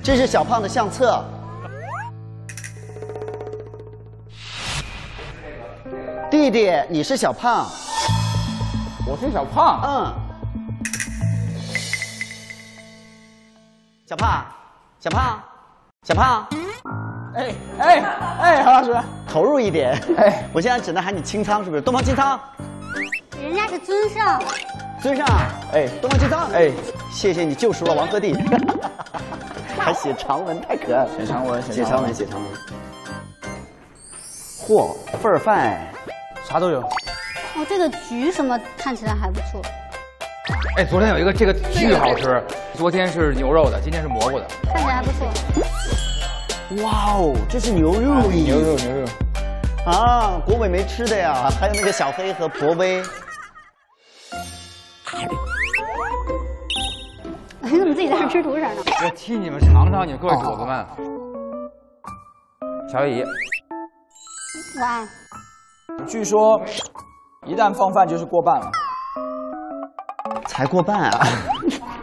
这是小胖的相册。弟弟，你是小胖。 我是小胖。 嗯。小胖，小胖，小胖。 韩老师， 投入一点。哎，我现在只能喊你清仓，是不是？东方清仓。 人家是尊上。 尊上。哎，东方清仓。哎，谢谢你救赎了王鹤棣。还写长文，太可爱了。 写长文。 嚯，份儿饭， 啥都有。 哦，这个菊什么看起来还不错。 哎，昨天有一个这个巨好吃，昨天是牛肉的，今天是蘑菇的， 看起来还不错。 哇哦，这是牛肉意。 牛肉。 啊，国伟没吃的呀，还有那个小黑和博威。 你怎么自己在那吃土色呢？ 我替你们尝尝，你们各位主子们。小野姨， 哇， 据说一旦放饭就是过半了。 才过半啊！